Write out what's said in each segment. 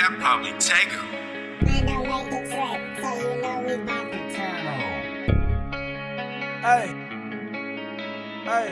that probably take her. Man, don't make the track, so you know we bout to turn on. Hey, hey.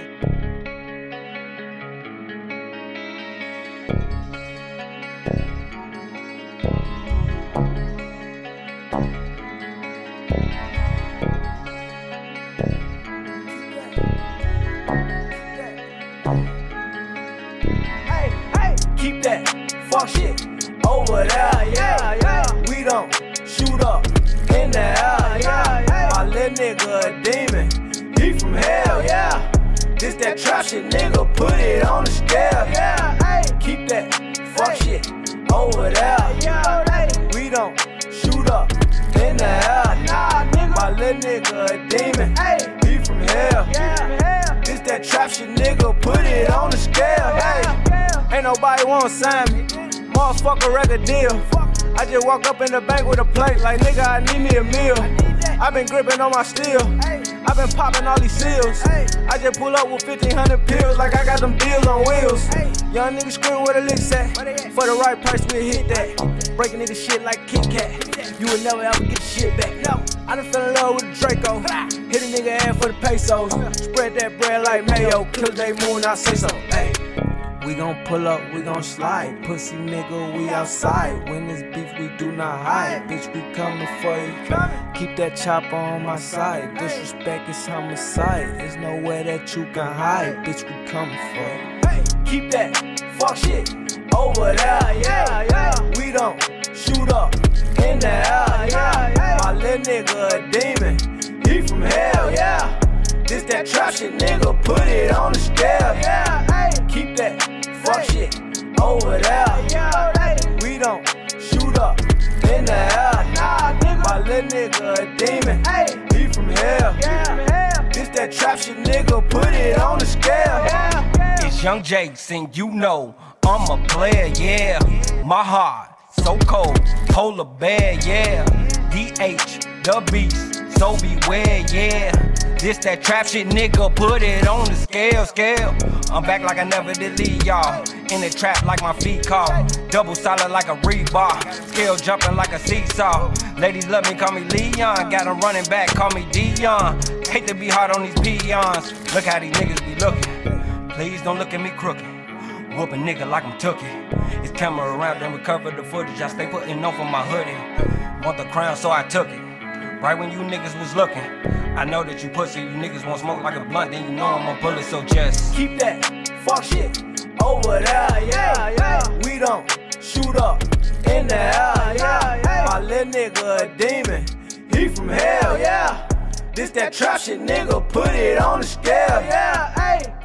Keep that fuck shit over there, yeah. We don't shoot up in the air, yeah. My little nigga a demon, he from hell, yeah. This that trap shit, nigga, put it on the scale, yeah. Keep that fuck shit over there, yeah. We don't shoot up in the air, nah, nigga. My little nigga a demon, he from hell, yeah. This that trap shit, nigga, put it on the scale, yeah. Ain't nobody wanna sign me, motherfucker record deal. I just walk up in the bank with a plate like nigga I need me a meal. I been gripping on my steel, I been popping all these seals. I just pull up with 1,500 pills like I got them deals on wheels. Young nigga scream where the licks at, for the right price we'll hit that. Breaking nigga shit like Kit Kat, you will never ever get the shit back. I done fell in love with the Draco, hit a nigga ass for the pesos. Spread that bread like mayo, kill they moon, I say so. Ay. We gon' pull up, we gon' slide. Pussy nigga, we outside. When it's beef, we do not hide. Bitch, we coming for you. Keep that chopper on my side. Disrespect is homicide. There's nowhere that you can hide. Bitch, we coming for you. Keep that fuck shit over there, yeah. We don't shoot up in the air, yeah. My little nigga a demon, he from hell, yeah. This that trap shit, nigga, put it on the scale, yeah. Keep that fuck shit over there, yeah. We don't shoot up in the air, nah, nigga. My little nigga a demon, he from hell, yeah. This that trap shit, nigga, put it on the scale, yeah. It's Young Jakes and you know I'm a player, yeah. My heart so cold, polar bear, yeah. DH, the beast, so beware, yeah. This that trap shit, nigga, put it on the scale. I'm back like I never did leave y'all. In the trap like my feet call. Double solid like a rebar. Scale jumping like a seesaw. Ladies love me, call me Leon. Got them running back, call me Dion. Hate to be hard on these peons. Look how these niggas be looking. Please don't look at me crooked. Whoop a nigga like I'm took it. It's camera around, then recover the footage. I stay putting on for my hoodie. Want the crown, so I took it. Right when you niggas was looking. I know that you pussy, you niggas won't smoke like a blunt, then you know I'm a bullet, so just keep that fuck shit over there, yeah. We don't shoot up in the air, yeah. My little nigga a demon, he from hell, yeah. This that trap shit, nigga, put it on the scale, yeah.